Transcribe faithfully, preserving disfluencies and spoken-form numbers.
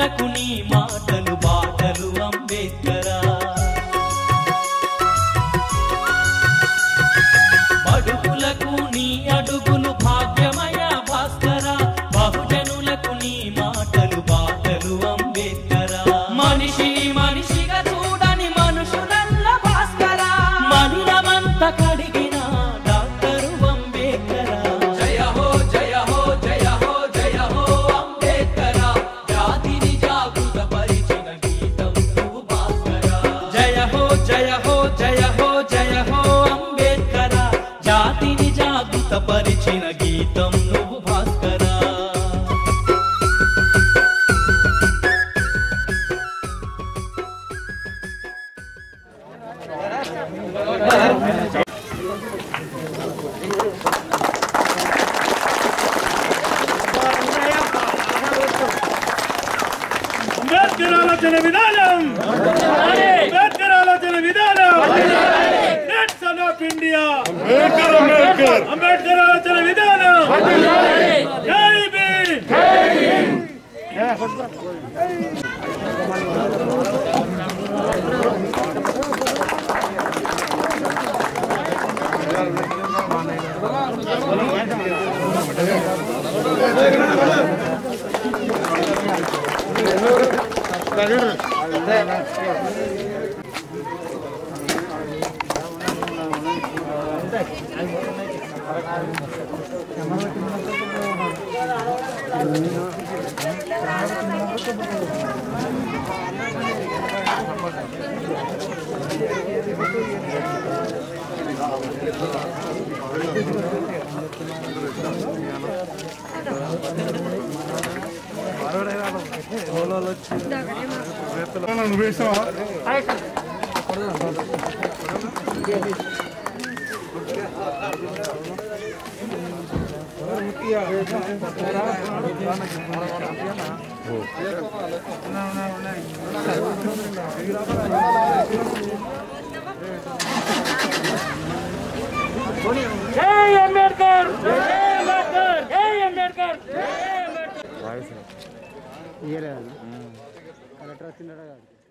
జనులకు నీ మాటలు బాటలు అంబేద్కరా బడుగులకు నీ అడుగులు భాగ్యమయ భాస్కరా బహుజనులకు నీ మాటలు బాటలు అంబేద్కరా మనిషి మనిషిగా చూడని మనుషులల్ల భాస్కరా మనిలమంత కడిగిన డాక్టరు అంబేద్కరా జయ హో జయ హో జయ హో జయ హో అంబేద్కరా జాతిని జాగృత పరిచిన గీతం నువ్వు భాస్కరా జయ హో జయ హో జయ హో జయ హో అంబేద్కరా జాతిని జాగృత పరిచిన గీతం నువ్వు భాస్కరా అంబేద్కర్ ఆలోచన విధానం అంబేద్కర్ ఆలోచన విధానం నెట్ son of India Ambedkar Ambedkar Ambedkar ఆలోచన విధానం జై భీమ్ జై భీమ్ जय अंबेडकर जय अंबेडकर जय अंबेडकर जय अंबेडकर ये कलेक्टर